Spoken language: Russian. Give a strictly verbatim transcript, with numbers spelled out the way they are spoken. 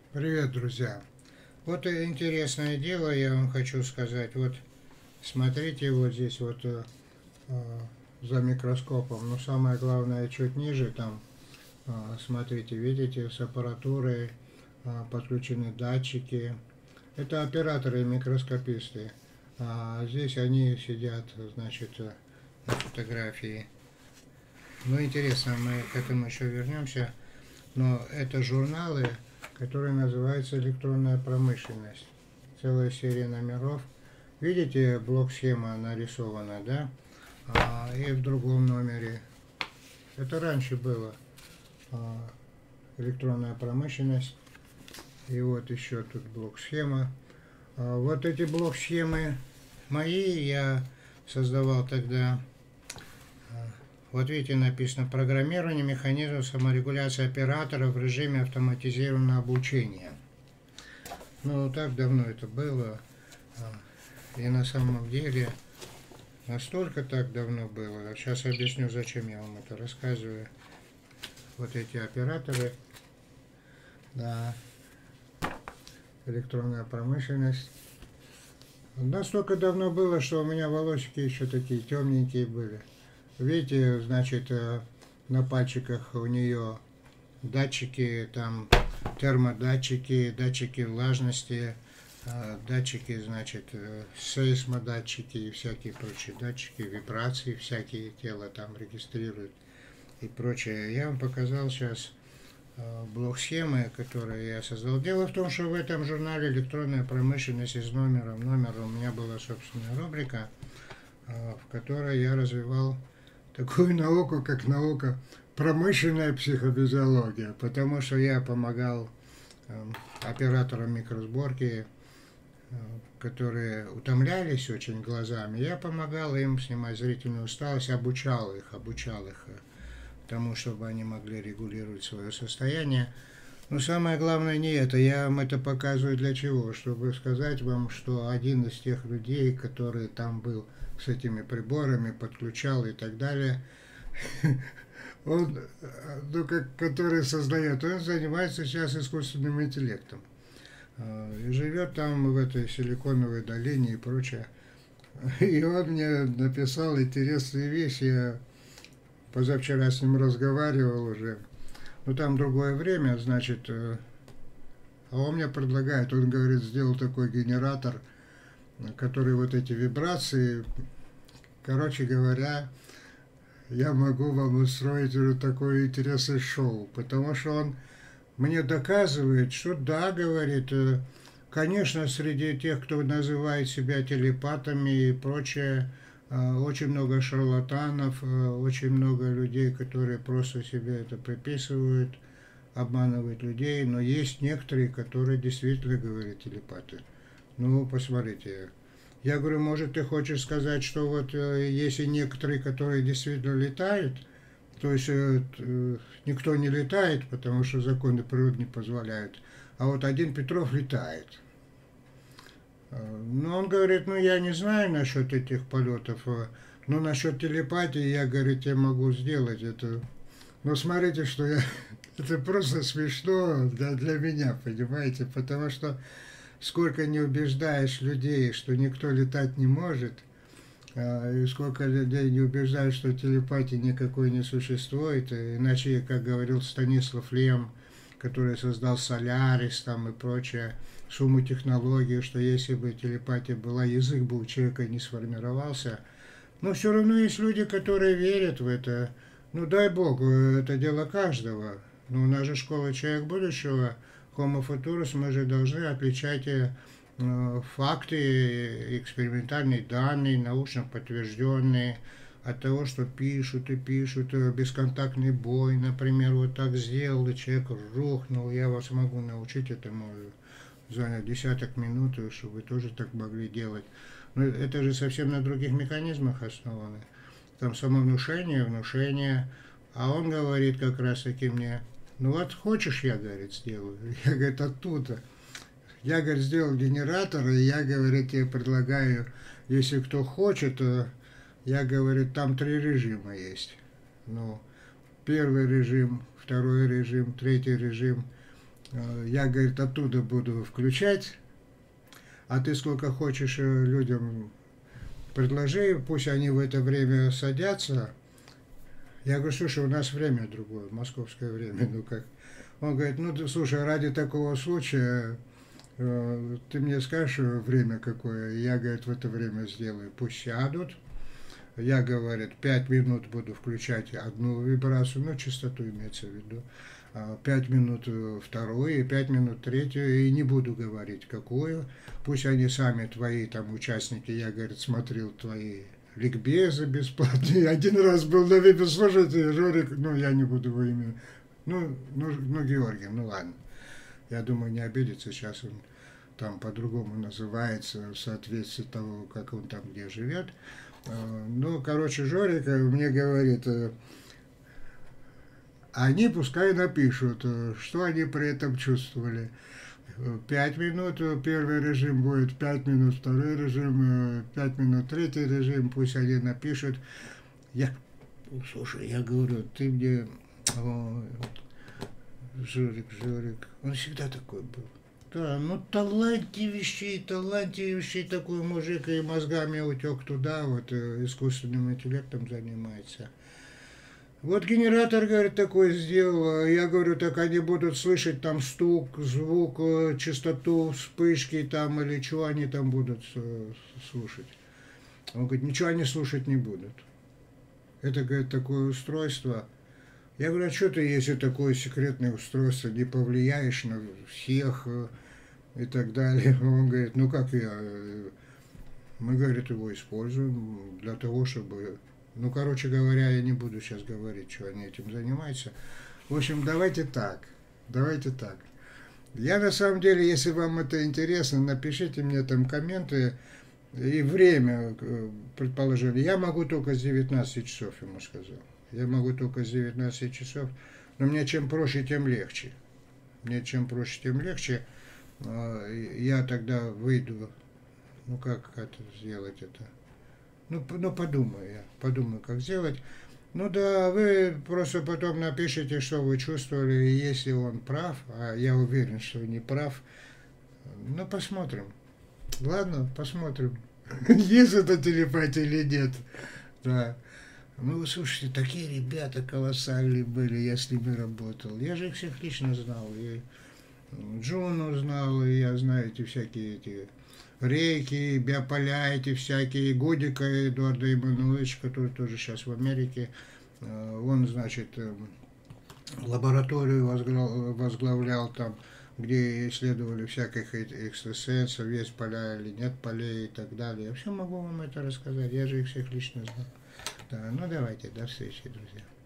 Привет, друзья! Вот и интересное дело, я вам хочу сказать. Вот смотрите, вот здесь вот э, э, за микроскопом, но самое главное чуть ниже, там, э, смотрите, видите, с аппаратурой э, подключены датчики. Это операторы и микроскописты. А здесь они сидят, значит, э, на фотографии. Ну, интересно, мы к этому еще вернемся. Но это журналы, которые называются «Электронная промышленность». Целая серия номеров. Видите, блок-схема нарисована, да? А, и в другом номере. Это раньше было а, электронная промышленность. И вот еще тут блок-схема. А, вот эти блок-схемы мои я создавал тогда. Вот видите, написано «Программирование механизмов саморегуляции операторов в режиме автоматизированного обучения». Ну, так давно это было. И на самом деле, настолько так давно было. Сейчас объясню, зачем я вам это рассказываю. Вот эти операторы, да, электронная промышленность. Настолько давно было, что у меня волосики еще такие темненькие были. Видите, значит, на пальчиках у нее датчики, там термодатчики, датчики влажности, датчики, значит, сейсмодатчики и всякие прочие датчики, вибрации всякие, тело там регистрирует и прочее. Я вам показал сейчас блок схемы, которые я создал. Дело в том, что в этом журнале «Электронная промышленность» с номером, номер у меня была собственная рубрика, в которой я развивал такую науку, как наука промышленная психофизиология, потому что я помогал э, операторам микросборки, э, которые утомлялись очень глазами. Я помогал им снимать зрительную усталость, обучал их, обучал их э, тому, чтобы они могли регулировать свое состояние. Но самое главное не это. Я вам это показываю для чего? Чтобы сказать вам, что один из тех людей, который там был с этими приборами, подключал и так далее, он, ну, как, который создает, он занимается сейчас искусственным интеллектом. И живет там в этой силиконовой долине и прочее. И он мне написал интересные вещи. Я позавчера с ним разговаривал уже. Но там другое время, значит, а он мне предлагает, он говорит, сделал такой генератор, который вот эти вибрации, короче говоря, я могу вам устроить уже такое интересное шоу, потому что он мне доказывает, что да, говорит, конечно, среди тех, кто называет себя телепатами и прочее, очень много шарлатанов, очень много людей, которые просто себе это приписывают, обманывают людей, но есть некоторые, которые действительно говорят телепаты. Ну, посмотрите. Я говорю, может, ты хочешь сказать, что вот если некоторые, которые действительно летают, то есть э, никто не летает, потому что законы природы не позволяют, а вот один Петров летает. Но он говорит, ну я не знаю насчет этих полетов, но насчет телепатии я, говорит, я могу сделать это. Но смотрите, что я... Это просто смешно для, для меня, понимаете, потому что сколько не убеждаешь людей, что никто летать не может, и сколько людей не убеждают, что телепатии никакой не существует, иначе, как говорил Станислав Лем, который создал Солярис там и прочее, сумму технологий, что если бы телепатия была, язык бы у человека не сформировался. Но все равно есть люди, которые верят в это. Ну, дай бог, это дело каждого. Но у нас же школа «Человек будущего», Homo Futurus, мы же должны отличать э, факты, экспериментальные данные, научно подтвержденные, от того, что пишут и пишут, бесконтактный бой, например, вот так сделал, и человек рухнул, я вас могу научить этому, занять десяток минут, чтобы вы тоже так могли делать. Но это же совсем на других механизмах основано. Там самовнушение, внушение, а он говорит как раз таки мне, ну вот хочешь, я, говорит, сделаю. Я, говорит, оттуда. Я, говорит, сделал генератор, и я, говорит, тебе предлагаю, если кто хочет, то я, говорит, там три режима есть. Ну, первый режим, второй режим, третий режим. Э, Я, говорит, оттуда буду включать, а ты сколько хочешь э, людям предложи, пусть они в это время садятся. Я говорю, слушай, у нас время другое, московское время, ну как. Он говорит, ну, ты, слушай, ради такого случая э, ты мне скажешь время какое, я, говорит, в это время сделаю. Пусть сядут. Я, говорит, пять минут буду включать одну вибрацию, ну, частоту имеется в виду, пять минут вторую и пять минут третью, и не буду говорить какую. Пусть они сами, твои там участники, я, говорит, смотрел твои ликбезы бесплатные. Один раз был на вебе, слушайте, Жорик, ну, я не буду его имя, ну, ну, ну, Георгий, ну, ладно. Я думаю, не обидится, сейчас он там по-другому называется, в соответствии того, как он там где живет. Ну, короче, Жорик мне говорит, они пускай напишут, что они при этом чувствовали. Пять минут первый режим будет, пять минут второй режим, пять минут третий режим, пусть они напишут. Я, слушай, я говорю, ты мне, о, Жорик, Жорик, он всегда такой был. Да, ну талантливейший, талантливейший такой мужик, и мозгами утек туда, вот искусственным интеллектом занимается. Вот генератор, говорит, такой сделал. Я говорю, так они будут слышать там стук, звук, частоту, вспышки там или что они там будут слушать. Он говорит, ничего они слушать не будут. Это, говорит, такое устройство. Я говорю, а что ты, если такое секретное устройство, не повлияешь на всех и так далее? Он говорит, ну как я, мы, говорит, его используем для того, чтобы... Ну, короче говоря, я не буду сейчас говорить, что они этим занимаются. В общем, давайте так, давайте так. Я на самом деле, если вам это интересно, напишите мне там комменты и время, предположили. Я могу только с девятнадцати часов, ему сказал. Я могу только с девятнадцати часов, но мне чем проще, тем легче. Мне чем проще, тем легче. Я тогда выйду, ну как это сделать это? Ну, ну подумаю я, подумаю, как сделать. Ну да, вы просто потом напишите, что вы чувствовали, и если он прав, а я уверен, что не прав, ну посмотрим. Ладно, посмотрим, есть это телепатия или нет. Да. Ну, слушайте, такие ребята колоссальные были, я с ними работал. Я же их всех лично знал. И Джуну знал, и я знаю эти всякие эти Рейки, биополя, эти всякие, Годика Эдуарда Иммануиловича, который тоже сейчас в Америке. Он, значит, лабораторию возглавлял там, где исследовали всяких экстрасенсов, есть поля или нет полей и так далее. Я все могу вам это рассказать, я же их всех лично знал. Да, ну давайте, до встречи, друзья.